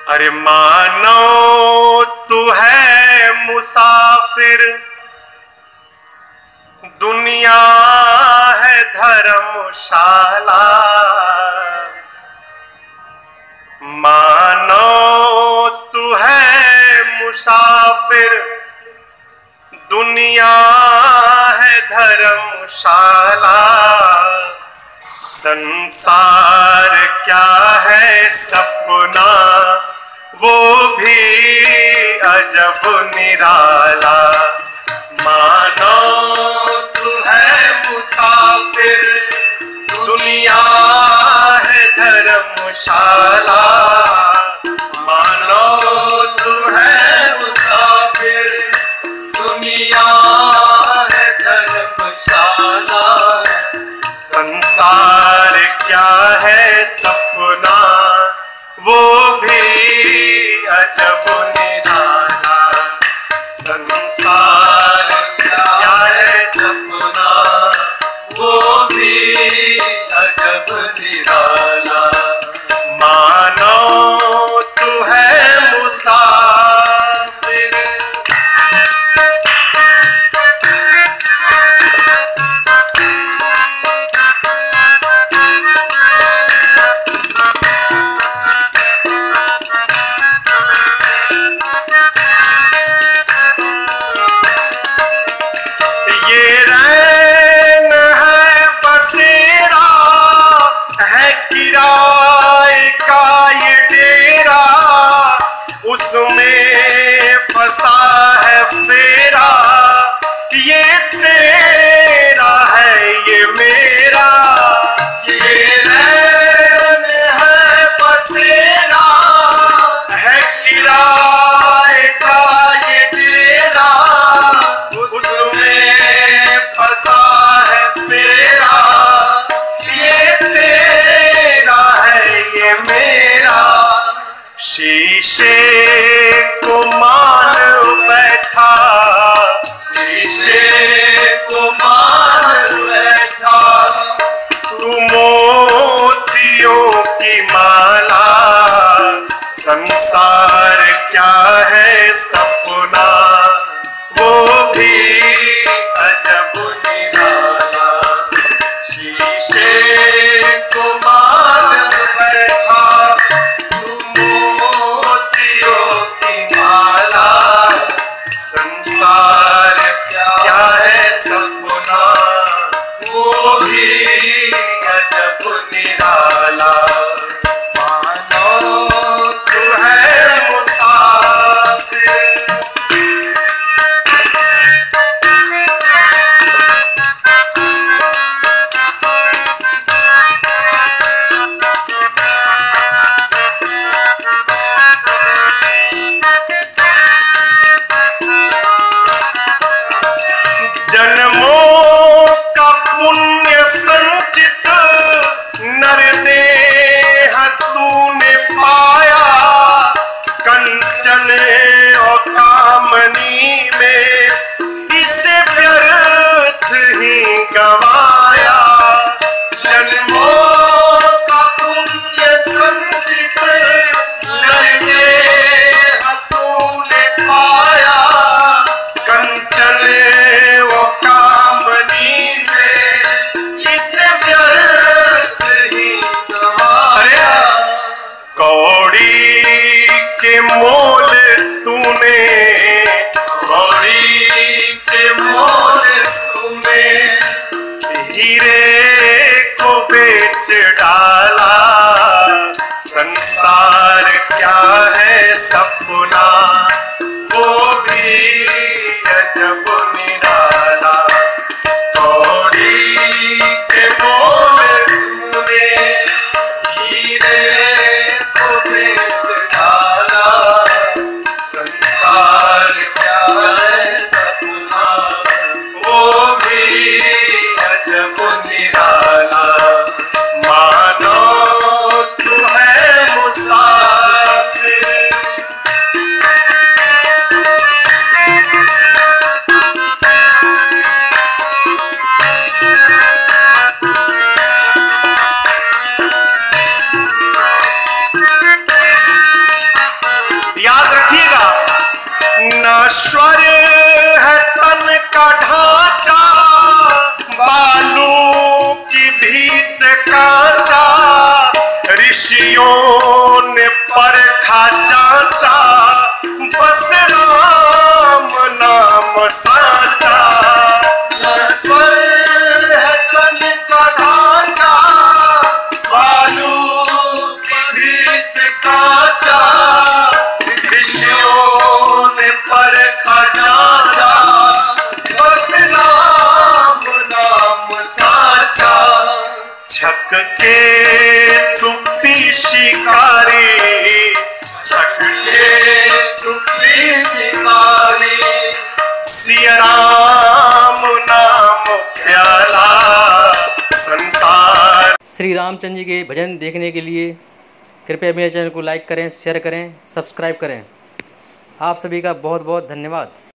अरे मानो तू है मुसाफिर, दुनिया है धर्मशाला। मानो तू है मुसाफिर, दुनिया है धर्मशाला। संसार क्या है सपना, वो भी अजब निराला। मानो तू है मुसाफिर, दुनिया है धर्मशाला। मानो तू है मुसाफिर, दुनिया है धर्मशाला। संसार क्या है सपना, वो भी अजब निराला। संसार क्या है सपना, वो भी अजब निराला। मानो तू है मुसाफिर। ये रैन है बसेरा, है किराए का ये डेरा। उसमें फंसा है फेरा, ये तेरा है ये मेरा। ये रैन है बसेरा, है किराए का ये डेरा। उसमें फंसा है फेरा, ये तेरा है ये मेरा। शीशे को मान बैठा, शीशे को मान बैठा। तू मोतियों की माला। संसार क्या है सपना, वो भी अजब निराला। शीशे को मान बैठा, तू मोतियों की माला। संसार क्या है सपना, वो भी अजब निराला। मानो तू है मुसाफिर। जन्मों का पुण्य संचित नरदेह तूने पाया। कंचन और कामनी में इसे व्यर्थ ही गवाया। जन्मों का पुण्य संचित नरदेह तूने पाया। कंचन वो कामनी में इसे व्यर्थ ही गवाया। कौड़ी के मोल तूने, कौड़ी के मोल तूने हीरे को बेच डाला। संसार क्या है सपना, वो भी अजब निराला। कौड़ी के मोल तूने हीरे को बेच डाला। संसार क्या है सपना, वो भी अजब निराला। मानो तू है मुसाफिर। नश्वर है तन का ढांचा, बालू की भीत कांचा, ऋषियों ने परखा जांचा, बस राम नाम साचा। नश्वर है तन का ढांचा, बालू की भीत कांचा, ऋषियों ने परखा जांचा, बस राम नाम साचा। छक के तुप्पी शिकारी, छक के तुप्पी शिकारी, सिया राम नाम प्याला संसार। श्री रामचंद्र जी के भजन देखने के लिए कृपया मेरे चैनल को लाइक करें, शेयर करें, सब्सक्राइब करें। आप सभी का बहुत बहुत धन्यवाद।